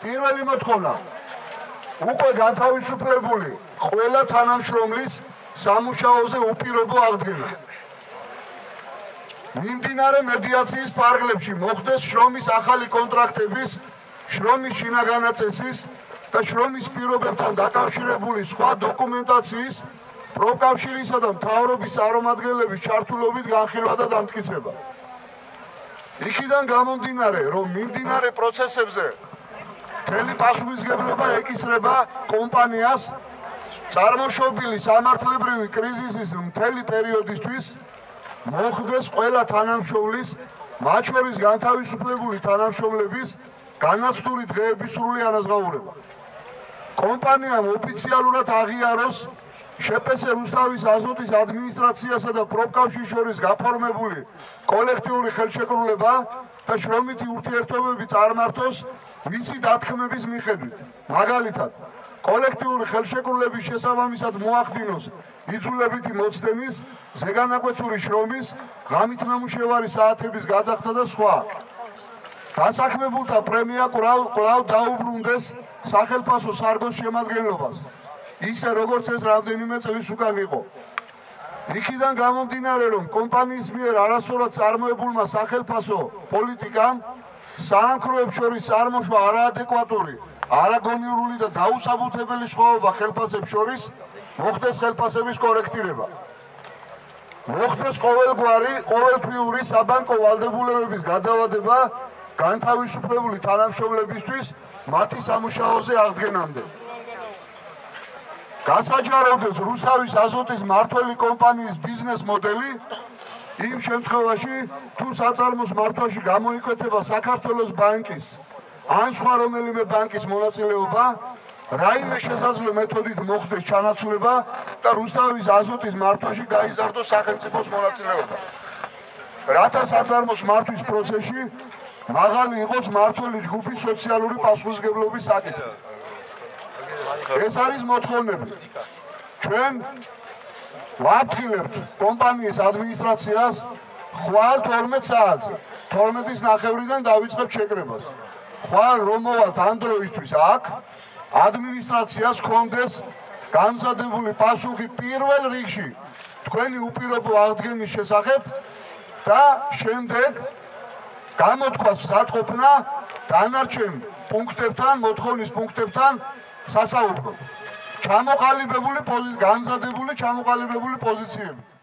პირველი მოთხოვნა უკვე განთავისუფლებული ყველა თანამშრომლის სამუშაოზე უპირობო აღდგენა. მიმდინარე მედიაციის ფარგლებში მოხდეს შრომის ახალი კონტრაქტების, შრომის შინაგანაწესის და შრომის პირობებთან დაკავშირებული სხვა დოკუმენტაციის პროკავშირისა და მთავრობის წარმომადგენლების ჩართულობით განხილვა და დამტკიცება. იქიდან გამომდინარე, რომ მიმდინარე პროცესებზე მთელი პასუხისმგებლობა ეკისრება კომპანიას წარმოშობილი სამართლებრივი კრიზისის მთელი პერიოდისთვის მოხდეს ყველა თანამშრომლის, მათ შორის განთავისუფლებული თანამშრომლების განაცდური დღეების სრული ანაზღაურება. კომპანიამ ოფიციალურად აღიაროს შპს რუსთავის აზოტის ადმინისტრაციასა და პროფკავშირს შორის გაფორმებული კოლექტიური ხელშეკრულება და შრომითი ურთიერთობები წარმართოს მისი დათქმების მიხედვით. მაგალითად, კოლექტიური ხელშეკრულების შესაბამისად მოახდინოს იძულებითი მოცდენის, ზეგანაკვეთური შრომის, ღამით ნამუშევარი საათების გადახდა და სხვა. დასაქმებულთა პრემია კვლავ დაუბრუნდეს სახელმწიფო სარგოს შემადგენლობას, ისე როგორც ეს რამდენიმე წლის უკან იყო. იქიდან გამომდინარე, რომ კომპანიის მიერ არასწორად წარმოებულმა სახელმწიფო პოლიტიკამ საამქროებს შორის წარმოშვა არაადეკვატური, არაგონიურული და დაუსაბუთებელი სხვაობა ხელფასებს შორის მოხდეს ხელფასების კორექტირება. მოხდეს ყოველთვიური საბანკო ვალდებულებების გადავადება განთავისუფლებული თანამშრომლებისთვის მათი სამუშაოზე აღდგენამდე. გასაჯაროვდეს რუსთავის აზოტის მმართველი კომპანიის ბიზნეს მოდელი იმ შემთხვევაში, თუ საწარმოს მართვაში გამოიკვეთება საქართველოს ბანკის ან სხვა რომელიმე ბანკის მონაწილეობა, რაიმე შესაძლო მეთოდით მოხდეს ჩანაცვლება და რუსთავის აზოტის მართვაში გაიზარდოს სახელმწიფოს მონაწილეობა. რათა საწარმოს მართვის პროცესში მაღალი იყოს მმართველი ჯგუფის სოციალური პასუხისმგებლობის საკითხი. ეს არის მოთხოვნები. ჩვენ ვაფრთხილებთ კომპანიის ადმინისტრაციას ხვალ 12 საათზე, 12:30-დან დავიწყებთ შეკრებას. ხვალ რომ მოვალთ ამ დროისთვის აქ, ადმინისტრაციას ჰქონდეს გამზადებული პასუხი პირველ რიგში თქვენი უპირობო აღდგენის შესახებ და შემდეგ გამოთქვას მზადყოფნა დანარჩენ პუნქტებთან, მოთხოვნის პუნქტებთან სასაუბროდ. გამზადებული ჩამოყალიბებული პოზიციები.